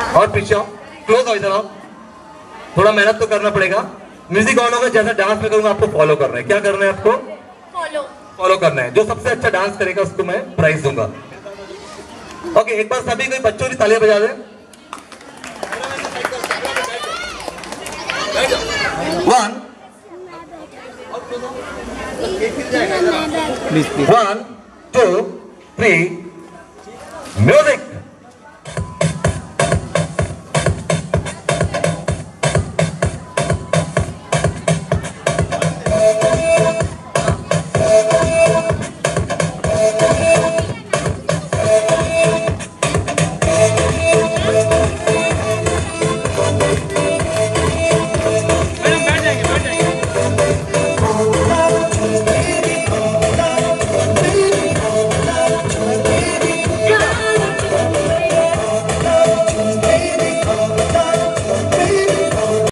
और पीछे आओ, क्लोज हो, इधर आओ। थोड़ा मेहनत तो करना पड़ेगा। म्यूजिक ऑन होगा, जैसा डांस में करूंगा आपको फॉलो करना है। क्या करना है आपको? फॉलो करना है। जो सबसे अच्छा डांस करेगा उसको मैं प्राइज दूंगा। ओके, एक बार सभी कोई बच्चों की तालियां बजा दें। 1 1 2 3 म्यूजिक।